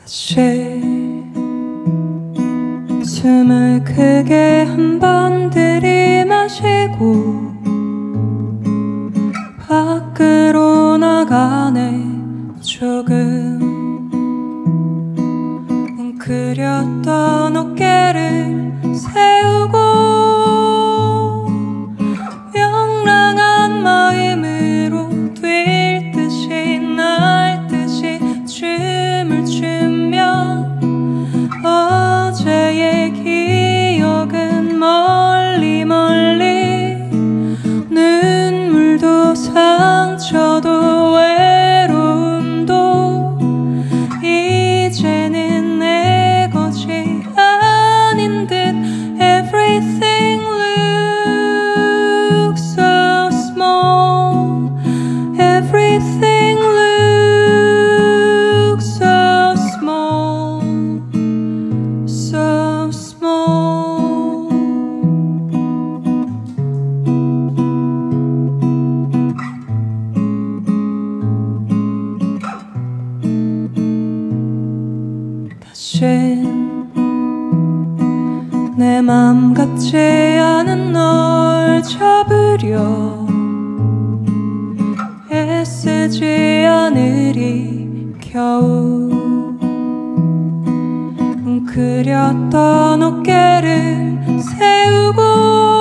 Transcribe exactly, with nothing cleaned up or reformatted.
다시 숨을 크게 한 번 들이마시고 밖으로 나가네. 조금 웅크렸던 어깨를 세우고 명랑한 마음으로 뛸듯이 날듯이 춤을 추며 어제의 기억은 멀리 멀리 눈물도 상처도 외로움도 이제는 내 것이 아닌 듯. Everything looks so small. Everything looks so small. So small. 다신 내 맘 같지 않은 널 잡으려 애쓰지 않으리 겨우 웅크렸던 어깨를 세우고